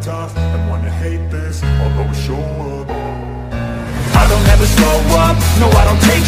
tough and wanna hate this, I'll always show up. I don't ever slow up, no I don't take